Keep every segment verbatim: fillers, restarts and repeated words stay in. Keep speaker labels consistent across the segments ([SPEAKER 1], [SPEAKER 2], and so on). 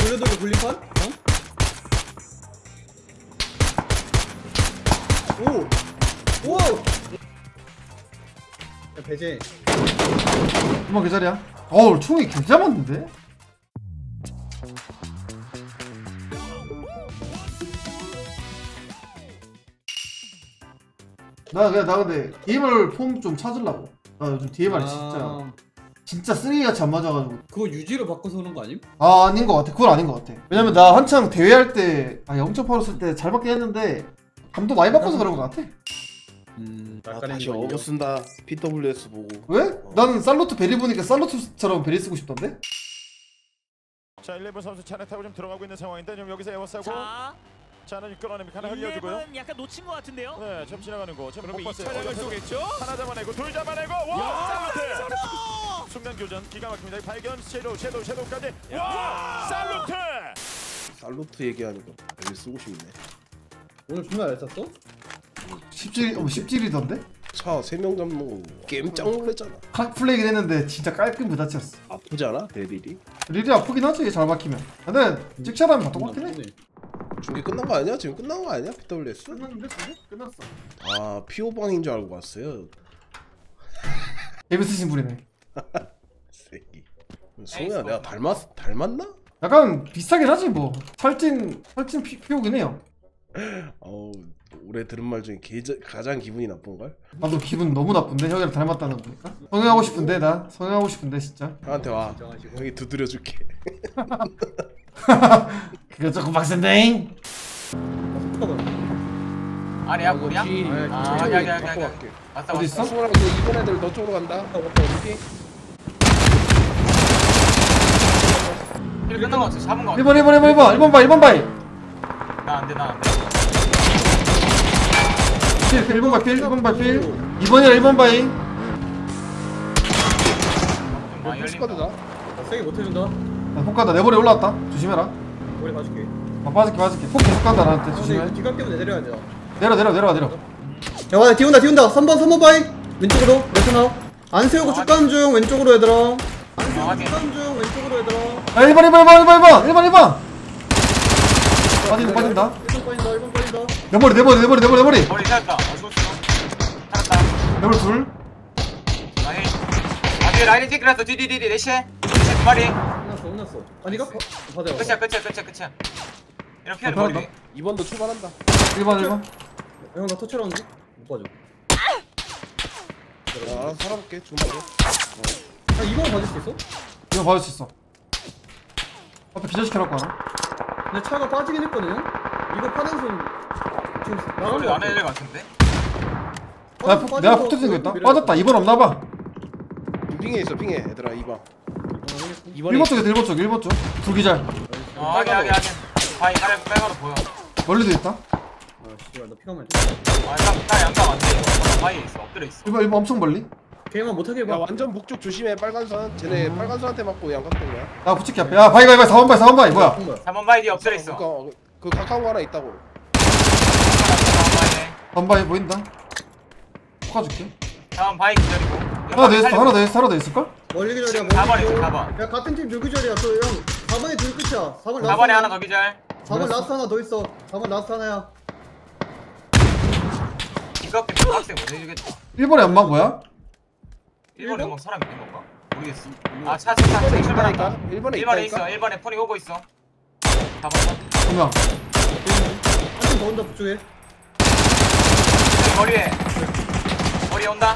[SPEAKER 1] 돌려 돌려 굴림판? 어? 오! 오! 야 배제
[SPEAKER 2] 엄마 그 자리야. 어우 총이 진짜 많은데? 나 그냥 나 근데 디엠알 폼 좀 찾으려고. 나 요즘 디엠알이
[SPEAKER 1] 아...
[SPEAKER 2] 진짜 진짜 쓰레기같이 안 맞아가지고.
[SPEAKER 1] 그거 유지로 바꿔서 오는 거 아님?
[SPEAKER 2] 아 아닌 것 같아. 그건 아닌 것 같아. 왜냐면 나 한창 대회할 때 아 영 점 팔로 쓸 때 잘 받긴 했는데 감도 많이 바꿔서 그런 것 같아.
[SPEAKER 1] 음...
[SPEAKER 3] 아, 다시 어거 쓴다. 피더블유에스 보고.
[SPEAKER 2] 왜?
[SPEAKER 3] 어.
[SPEAKER 2] 나는 살로트 베리 보니까 살로트처럼 베리 쓰고 싶던데?
[SPEAKER 4] 자, 일본 선수 차례 타고 좀 들어가고 있는 상황인데 좀 여기서 에워싸고 자, 자는 끌어내니까 하나 흘려주고요.
[SPEAKER 5] 약간 놓친 것 같은데요.
[SPEAKER 4] 네, 좀 지나가는 거. 지금 못
[SPEAKER 5] 이
[SPEAKER 4] 봤어요.
[SPEAKER 5] 차량을 쏘겠죠?
[SPEAKER 4] 하나 잡아내고 둘 잡아내고 와! 살루트! 순간 교전 기가 막힙니다. 발견 섀도우 섀도우 섀도우까지 와! 살루트!
[SPEAKER 3] 살루트 얘기하니까 되게 쓰고 싶네.
[SPEAKER 1] 오늘 존나 잘 쐈어?
[SPEAKER 2] 십질, 어, 십질이던데?
[SPEAKER 3] 차 세 명 잡는 거 깜짝 놀랐잖아.
[SPEAKER 2] 각 플레이긴 했는데 진짜 깔끔 부딪혔어.
[SPEAKER 3] 아프지 않아? 베릴이?
[SPEAKER 2] 릴이 아프긴 하지 잘 박히면. 근데 찍샷하면 다 똑같긴 해.
[SPEAKER 3] 중계 끝난 거 아니야? 지금 끝난 거 아니야? 피더블유에스?
[SPEAKER 2] 끝났는데? 근데? 끝났어.
[SPEAKER 3] 아 피오방인 줄 알고 왔어요.
[SPEAKER 2] 재밌으신 분이네.
[SPEAKER 3] 새끼. 소야 내가 닮았 닮았나?
[SPEAKER 2] 약간 비슷하긴 하지 뭐. 살찐 살찐 피, 피오긴 해요.
[SPEAKER 3] 어우 올해 들은 말 중에 개, 가장 기분이 나쁜 걸?
[SPEAKER 2] 나도 기분 너무 나쁜데 형이랑 닮았다는 거 보니까. 성형하고 싶은데 나 성형하고 싶은데 진짜.
[SPEAKER 3] 형한테 와. 형이 두드려 줄게.
[SPEAKER 2] 그거 조금 빡센데.
[SPEAKER 5] 아니야 뭐야? 아 여기 여기 여기
[SPEAKER 3] 갖고
[SPEAKER 5] 여기.
[SPEAKER 3] 갈게.
[SPEAKER 5] 왔다
[SPEAKER 2] 어디
[SPEAKER 5] 왔다.
[SPEAKER 2] 있어?
[SPEAKER 3] 수호랑 그 이번 애들 너 쪽으로 간다. 어디?
[SPEAKER 5] 일 끝난 거 같아. 잡은 거 같아.
[SPEAKER 2] 일 번 일 번 일 번 일 번 일 번 봐 일 번 바이.
[SPEAKER 5] 나 안 돼, 나 안 돼.
[SPEAKER 2] 필, 필, 일 번 바이 필, 일 번 바이 필. 이 번이랑 일 번 바이.
[SPEAKER 5] 좀 많이 열린다.
[SPEAKER 3] 스쿼드다.
[SPEAKER 1] 세게 못 해준다.
[SPEAKER 2] 나 폭 간다. 내 머리 올라왔다. 조심해라.
[SPEAKER 1] 머리 봐줄게.
[SPEAKER 2] 아, 빠질게 빠질게. 폭 계속 간다 나한테. 조심해.
[SPEAKER 1] 근데 뒤각 때문에 내려야 돼.
[SPEAKER 2] 내려 내려 내려가 내려.
[SPEAKER 1] 야 와야 뒤온다 뒤온다. 삼 번 삼 번 바이. 왼쪽으로 레트 나와. 안 세우고 쭉 가는 중. 왼쪽으로 얘들아. 안 세우고 쭉 가는 중. 왼쪽으로 얘들아.
[SPEAKER 2] 아 일 번 일 번 일 번 일 번 일 번 일 번 일 번. 빠진다 빠진다.
[SPEAKER 1] 일 번 빠진다 일 번 빠진다.
[SPEAKER 2] 내 머리 내 머리 내 머리 내 머리 내 머리.
[SPEAKER 5] 머리 살았다. 어, 죽었어. 살았다.
[SPEAKER 2] 내 머리 둘.
[SPEAKER 5] 라인. 아, 뒤에 라인이 찌그렸어. 뒤뒤뒤뒤 내시해. 내시해 두 마리.
[SPEAKER 1] 끝났어 끝났어. 아니가? 받아.
[SPEAKER 5] 끝이야, 끝이야, 끝이야, 끝이야. 이렇게 하는
[SPEAKER 2] 어,
[SPEAKER 5] 머리.
[SPEAKER 2] 잘한다.
[SPEAKER 3] 이번도 출발한다.
[SPEAKER 2] 일 번 일 번.
[SPEAKER 1] 형나 터치라는데? 못 봐줘.
[SPEAKER 3] 야, 알아서 살아볼게. 주말에.
[SPEAKER 1] 아 이거 받을 수 있어?
[SPEAKER 2] 이거 받을 수 있어. 앞에 기절시켜놓고 하나.
[SPEAKER 1] 근데 차가 빠지긴 했거든요? 이거 파는 손 지금 나간
[SPEAKER 5] 머리
[SPEAKER 1] 거
[SPEAKER 5] 안 해야 같은데?
[SPEAKER 2] 내가 폭 내가 폭 터진 거 있다. 빠졌다. 이 번 없나봐.
[SPEAKER 3] 핑에 있어 핑에 얘들아 이번. 이번에
[SPEAKER 2] 일 번 쪽에 일 번 쪽 일 번 쪽. 둘 기절.
[SPEAKER 5] 어, 하게, 하게, 하게. 바위, 빨간, 빨간으로 보여.
[SPEAKER 2] 멀리도 있다.
[SPEAKER 1] 아 씨발 나 피가 많이
[SPEAKER 5] 아, 딱, 딱 양감 안 돼. 이거. 바위에 있어. 엎드려 있어.
[SPEAKER 2] 일 번 일 번 엄청 멀리.
[SPEAKER 1] 게임만 못하게
[SPEAKER 3] 야
[SPEAKER 1] 해봐.
[SPEAKER 3] 완전 북쪽 조심해. 빨간선. 쟤네 빨간선한테 맞고 양각된 거야.
[SPEAKER 2] 나 붙일게 앞에. 야 바이 바이 바이 사 번 바이 사 번 바이 뭐야?
[SPEAKER 5] 삼 번 바위 뒤에 엎드려 있어.
[SPEAKER 3] 그러니까 그 가까운 거 하나 있다고.
[SPEAKER 5] 삼 번 바위.
[SPEAKER 2] 사 번 바이 보인다. poka줄게.
[SPEAKER 5] 삼 번 바위 기다리고.
[SPEAKER 2] 하나 더 있어 하나 더 있어 하나 더 있을걸?
[SPEAKER 1] 멀리 기절이야 멀리
[SPEAKER 5] 사 번에 있어,
[SPEAKER 1] 기절.
[SPEAKER 5] 사 번.
[SPEAKER 1] 야 같은 팀 누기절이야 그형 사 번이 둘 끝이야 사 번
[SPEAKER 5] 사 번에 하나 더 기절.
[SPEAKER 1] 사 번 라스트 하나 더 있어 사 번 라스트 하나야
[SPEAKER 5] 이렇게 빡세 못 해주겠다.
[SPEAKER 2] 일 번에 연막 뭐야?
[SPEAKER 5] 일본에 뭐 사람 있는 건가? 모르겠어. 아, 차, 차, 차, 차, 출발한다.
[SPEAKER 3] 일번에
[SPEAKER 5] 일본에
[SPEAKER 3] 있다니까.
[SPEAKER 5] 있어. 일본에 폰이 오고 있어. 사 번.
[SPEAKER 2] 두 명.
[SPEAKER 1] 한 팀 더 온다 북쪽에
[SPEAKER 5] 머리에. 머리에 온다.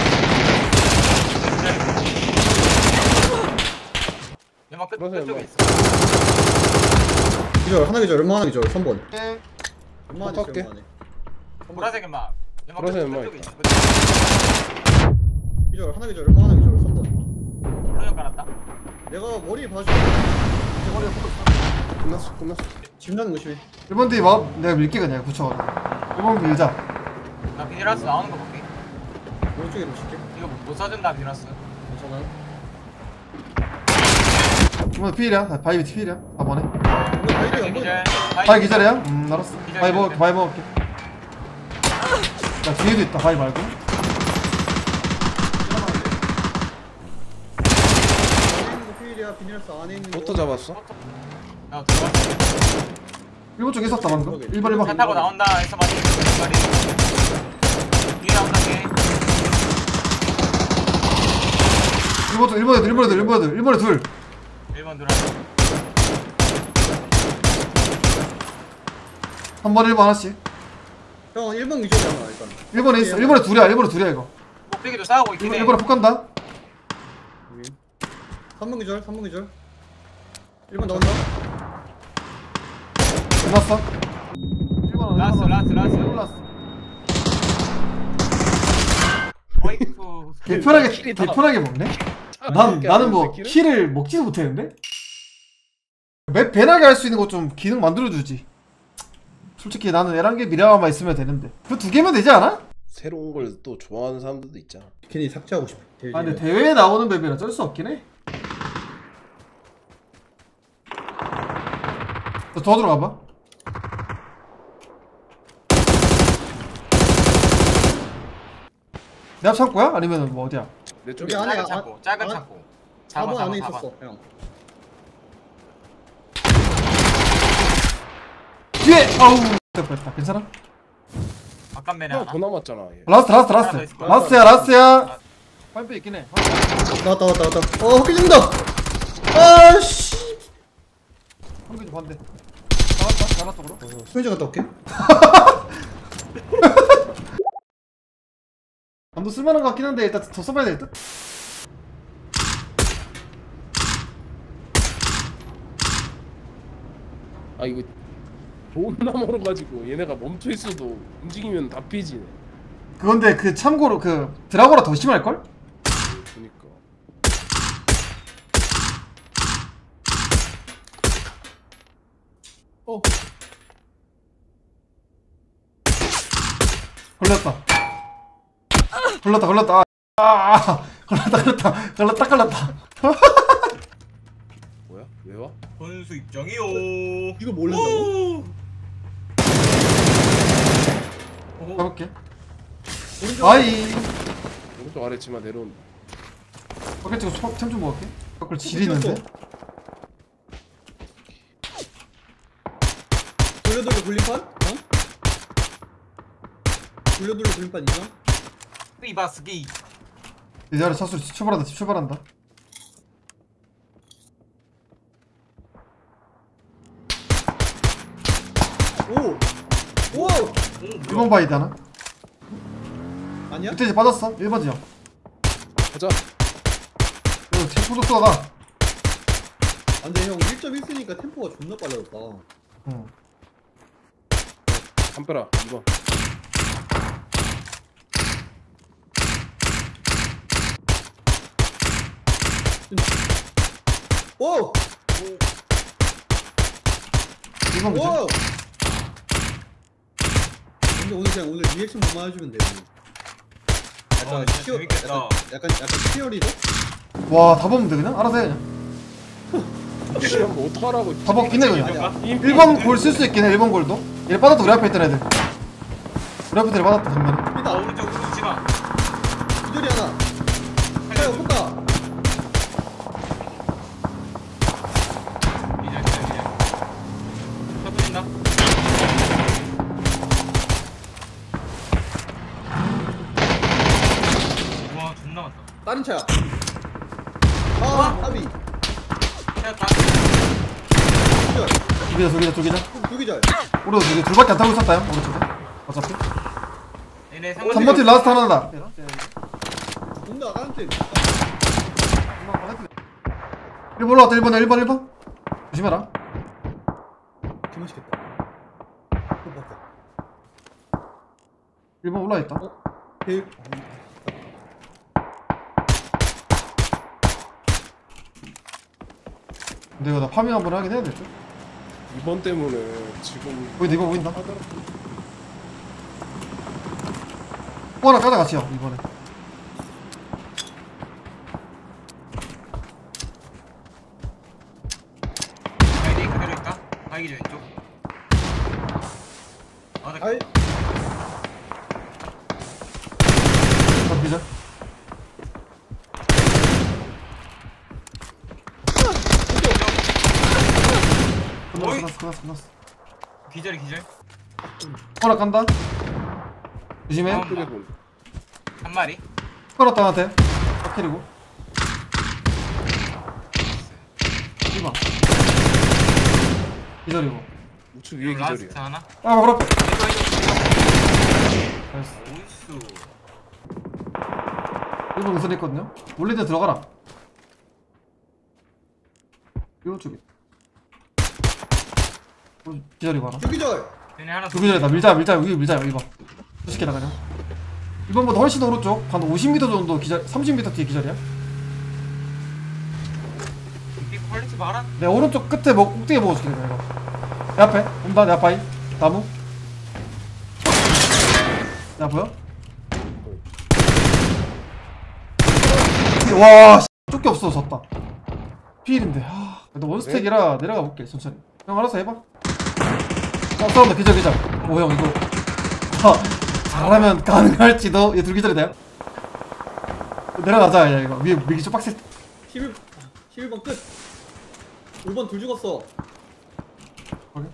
[SPEAKER 5] 연막 끝,
[SPEAKER 3] 그러세요,
[SPEAKER 5] 끝쪽에
[SPEAKER 3] 뭐.
[SPEAKER 5] 있어.
[SPEAKER 1] 기절 하나 기절 얼마 하나 기절 삼 번
[SPEAKER 2] 예.
[SPEAKER 1] 얼마 하나
[SPEAKER 3] 똑같게.
[SPEAKER 1] 기절 얼마
[SPEAKER 5] 보라색 연막. 연막 끝,
[SPEAKER 3] 보라색 연막
[SPEAKER 5] 끝쪽에
[SPEAKER 3] 있다.
[SPEAKER 5] 있어. 끝쪽에.
[SPEAKER 1] 기절 하나 기절 얼마 하나 기절 삼 번
[SPEAKER 5] 블루전 깔았다.
[SPEAKER 1] 내가 머리 봐줄게 머리
[SPEAKER 3] 끝났어 끝났어.
[SPEAKER 1] 집 나는 거 심해
[SPEAKER 2] 일 번 뒤 막 내가 밀게 그냥 붙여가지고. 일 번 밀자.
[SPEAKER 5] 나 비닐하우스 나오는 거 볼게.
[SPEAKER 1] 오른쪽에 놓칠게
[SPEAKER 5] 이거 못 사준다, 비닐하우스.
[SPEAKER 1] 괜찮아
[SPEAKER 2] 이번 필이야. 나 바이 비트 필이야. 사 번에.
[SPEAKER 1] 이거 발이 안
[SPEAKER 5] 기절.
[SPEAKER 1] 보여
[SPEAKER 2] 바이 기절이야? 음 알았어.
[SPEAKER 5] 기절,
[SPEAKER 2] 바이 먹을게
[SPEAKER 5] 기절.
[SPEAKER 2] 바이 먹을게. 야 뒤에도 있다 바이 말고.
[SPEAKER 1] 비닐하우스 안에 있는 거
[SPEAKER 3] 로터 잡았어?
[SPEAKER 5] 어 들어갔어.
[SPEAKER 2] 일본 쪽에 있었다 방금. 일 번 일 번.
[SPEAKER 5] 차 타고 나온다 해서 맞지. 뒤에 나온다 걔.
[SPEAKER 2] 일본 쪽 일본 애들 일본 애들 일본 애들 일본 애 둘.
[SPEAKER 5] 일 번 들어.
[SPEAKER 2] 한 번 일 번 하나씩.
[SPEAKER 1] 형 일 번 위쪽이잖아 일단.
[SPEAKER 2] 일본에 있어. 일본에 둘이야. 일본에 둘이야 이거.
[SPEAKER 5] 꼭대기도 싸우고 있긴
[SPEAKER 2] 일본,
[SPEAKER 5] 해.
[SPEAKER 2] 일본에 폭 간다.
[SPEAKER 1] 삼 번 기절 삼 번 기절. 일 번 나온다.
[SPEAKER 2] 끝났어. 일본
[SPEAKER 5] 라스 라스 라스.
[SPEAKER 2] 라스.
[SPEAKER 5] 어이쿠.
[SPEAKER 2] 개편하게
[SPEAKER 3] 킬이 다
[SPEAKER 2] 개편하게 먹네. 난 나는 뭐
[SPEAKER 3] 킬을?
[SPEAKER 2] 킬을 먹지도 못했는데. 맵 배나게 할 수 있는 거 좀 기능 만들어 주지. 솔직히 나는 에란게 미라만 있으면 되는데 그 두 개면 되지 않아?
[SPEAKER 3] 새로운 걸 또 좋아하는 사람들도 있잖아.
[SPEAKER 1] 괜히 삭제하고 싶어.
[SPEAKER 2] 아 근데 대회에 나오는 맵이라 어쩔 수 없긴 해. 너 더 들어가봐. 내 앞 창고야? 아니면 뭐 어디야?
[SPEAKER 3] 내
[SPEAKER 1] 여기
[SPEAKER 3] 쪽에
[SPEAKER 1] 안에
[SPEAKER 5] 작은
[SPEAKER 1] 아-
[SPEAKER 5] 창고. 작은
[SPEAKER 1] 아-
[SPEAKER 5] 창고.
[SPEAKER 1] 사 번 안에
[SPEAKER 5] 사 번.
[SPEAKER 1] 있었어 형.
[SPEAKER 2] 뒤에! 아우 됐다. 괜찮아?
[SPEAKER 5] 바깥 면에
[SPEAKER 3] 하나
[SPEAKER 5] 하나.
[SPEAKER 3] 더 남았잖아. 얘.
[SPEAKER 2] 라스트 라스트
[SPEAKER 5] 하나 더
[SPEAKER 2] 라스트
[SPEAKER 5] 있을 거야.
[SPEAKER 2] 라스트야 라스트야. 파이프 있긴 해.
[SPEAKER 1] 나왔다 왔다 왔다. 어 헛개 죽는다. 아씨.
[SPEAKER 2] 한개도 반대. 나왔다 나왔다 그럼.
[SPEAKER 1] 소유자 갔다 올게.
[SPEAKER 2] 감도 쓸만한 것 같긴 한데 일단 더 써봐야 될 듯?
[SPEAKER 3] 아 이거 존나 멀어가지고 얘네가 멈춰 있어도 움직이면 다 피지네.
[SPEAKER 2] 그건데 그 참고로 그 드라고라 더 심할걸?
[SPEAKER 3] 그니까. 어.
[SPEAKER 2] 걸렸다. 걸렸다 걸렸다. 아, 아, 걸렸다 걸렸다 걸렸다 걸렸다.
[SPEAKER 3] 뭐야? 왜 와?
[SPEAKER 5] 선수 입장이요.
[SPEAKER 1] 이거 몰랐다고?
[SPEAKER 2] 가볼게.
[SPEAKER 1] 오른쪽.
[SPEAKER 2] 아이.
[SPEAKER 3] 오른쪽 아래치마 내려온다.
[SPEAKER 2] 밖에 찍고 템좀 먹을게. 그걸 지리는데?
[SPEAKER 1] 돌려돌려 굴림판? 어? 돌려돌려 굴림판 있나?
[SPEAKER 5] 리바스기.
[SPEAKER 2] 이제 아래 차수로 출발한다 출발한다.
[SPEAKER 1] 오! 오!
[SPEAKER 2] 일 번 바이드 하나?
[SPEAKER 1] 아니야?
[SPEAKER 2] 그때 이제 빠졌어. 일 번 지역.
[SPEAKER 3] 가자.
[SPEAKER 2] 이거 템포도 쏘다가.
[SPEAKER 1] 아, 근데 형 일 점 일 쓰니까 템포가 존나 빨라졌다.
[SPEAKER 2] 응.
[SPEAKER 3] 담벼라 이 번.
[SPEAKER 1] 오!
[SPEAKER 2] 일 번 그지?
[SPEAKER 1] 오! 근데 오늘 그냥 오늘 리액션 보만 해주면 돼. 약간
[SPEAKER 5] 어, 진짜
[SPEAKER 1] 치어,
[SPEAKER 5] 재밌겠다.
[SPEAKER 1] 약간, 약간, 약간 치어리더?
[SPEAKER 2] 와, 다 보면 돼 그냥? 알아서 해 그냥.
[SPEAKER 3] 시험 뭐 어떡하라고.
[SPEAKER 2] 다 먹긴 해 그냥.
[SPEAKER 1] 아니야.
[SPEAKER 2] 일 번 골 쓸 수 있긴 해. 일 번 골도. 얘 빠졌다 우리 앞에 있던 애들. 우리 앞에 애들 빠졌다 정면에.
[SPEAKER 5] 나
[SPEAKER 1] 삐다.
[SPEAKER 5] 오른쪽 오른쪽 지마.
[SPEAKER 1] 기절이 하나. 차요, 폭가.
[SPEAKER 5] 이제 이제 이제. 차 붙인다. 와 존나 많다.
[SPEAKER 1] 다른 차야. 아, 까비.
[SPEAKER 5] 세웠다.
[SPEAKER 1] 기절.
[SPEAKER 2] 두 개다 두 개다 두 개다.
[SPEAKER 1] 두 기절.
[SPEAKER 2] 우리도 두 개. 둘밖에 안 타고 있었다 형. 오른쪽에. 어차피.
[SPEAKER 5] 얘네
[SPEAKER 2] 삼 번 팀 라스트 하나다.
[SPEAKER 1] 온다, 다른 팀.
[SPEAKER 2] 일 번 올라왔다 일 번 일 번 일 번. 조심해라.
[SPEAKER 1] 개맛있겠다. 어, 봤다.
[SPEAKER 2] 일 번 올라있다.
[SPEAKER 1] 어? 대
[SPEAKER 2] 근데 이거 나 파밍 한번 하긴 해야 될 듯.
[SPEAKER 3] 이번 때문에 지금
[SPEAKER 2] 보인다 이번 보인다. 뭐 하나 까자 같이요 이번에.
[SPEAKER 5] 아이디 그대로 있다. 아이기 전 왼쪽. 아, 나
[SPEAKER 1] 아이,
[SPEAKER 2] 자 비전. 끝났어
[SPEAKER 5] 어이.
[SPEAKER 2] 끝났어 끝났어 끝났어.
[SPEAKER 5] 기절이 기절.
[SPEAKER 2] 허락 간다. 조심해.
[SPEAKER 5] 어.
[SPEAKER 3] 크게 본.
[SPEAKER 5] 한 마리.
[SPEAKER 2] 허락 나한테. 터키리고. 이봐. 기다리고.
[SPEAKER 3] 우측 위에
[SPEAKER 5] 라스트
[SPEAKER 3] 기절이야.
[SPEAKER 5] 하나.
[SPEAKER 2] 아 바로 앞에.
[SPEAKER 5] 이거 이거
[SPEAKER 2] 나이스.
[SPEAKER 5] 이거. 오이스.
[SPEAKER 2] 일본 우선 했거든요. 원래대 들어가라. 요 쪽에. 어, 기다리고 하나.
[SPEAKER 1] 주기절.
[SPEAKER 5] 얘네 하나.
[SPEAKER 2] 두 기다리다. 밀자 밀자 여기 밀자 여기 봐. 수식해 나가냐. 이번보다 훨씬 더 오른쪽. 한 오십 미터 정도 기절. 삼십 미터 뒤에 기절이야.
[SPEAKER 5] 이 퀄리티 봐라.
[SPEAKER 2] 내 오른쪽 끝에 뭐 꼭대기 보고 줄게 내가. 내 앞에 온다 내 앞에 나무. 야 보여? 와 씨, 쫓기 없어 졌다. 피일인데. 하, 너 원스택이라 내려가 볼게 천천히. 형 알아서 해봐. 어 싸운다 기절 기절. 오 형 이거 아, 잘하면 가능할지도. 얘 둘 기절이다. 내려가자 야 이거 위에 미기 좀 빡세.
[SPEAKER 1] 십일 십일 번 끝. 오 번 둘 죽었어.
[SPEAKER 2] 오케이.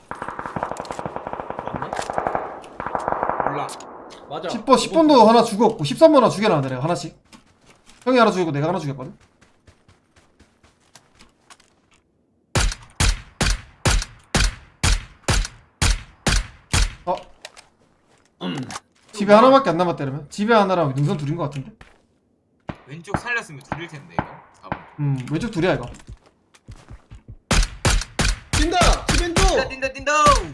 [SPEAKER 1] 맞나?
[SPEAKER 5] 몰라.
[SPEAKER 1] 맞아.
[SPEAKER 2] 십 번 십 번도 하나 죽었고 십삼 번 하나 죽여놨는데 내가 하나씩. 형이 하나 죽이고 내가 하나 죽였거든. 어? 집에 하나밖에 안 남았다 이러면? 집에 하나랑 능선 둘인 것 같은데?
[SPEAKER 5] 왼쪽 살렸으면 둘일 텐데 이거. 사 번.
[SPEAKER 2] 음 왼쪽 둘이야 이거.
[SPEAKER 1] 뛴다. 집 왼쪽.
[SPEAKER 5] 뛴다 뛴다 뛴다.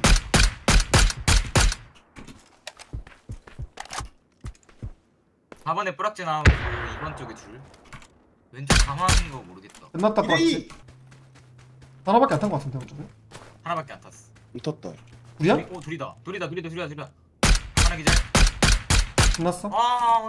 [SPEAKER 5] 사 번에 뿌락지 나오고 이번 쪽에 둘. 왼쪽 가만한 거 모르겠다.
[SPEAKER 2] 끝났다
[SPEAKER 1] 이 대
[SPEAKER 2] 봤지?
[SPEAKER 1] 이.
[SPEAKER 2] 하나밖에 안 탄 것 같은데 왼쪽에?
[SPEAKER 5] 하나밖에 안 탔어.
[SPEAKER 3] 붙었다.
[SPEAKER 2] 둘이야?
[SPEAKER 5] 둘이- 오 둘이다. 둘이다 둘이다 둘이다 둘이다. 하나 기절.
[SPEAKER 2] 끝났어?
[SPEAKER 5] 아.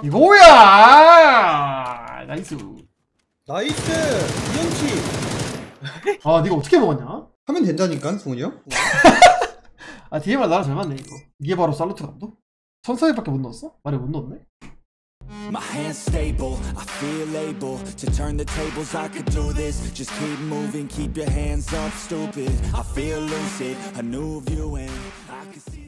[SPEAKER 2] 이거야! 나이스.
[SPEAKER 1] 나이스. 이연치.
[SPEAKER 2] 아 니가 어떻게 먹었냐?
[SPEAKER 1] 하면 된다니까 승훈이 형.
[SPEAKER 2] 아 디엠알 나랑 잘 맞네 이거. 이게 바로 살루트 감독? 천사위밖에 못 넣었어? 말에 못 넣었네?
[SPEAKER 6] My hands stable, I feel able to turn the tables, I could do this. Just keep moving, keep your hands up, stupid. I feel lucid, a new view and I can see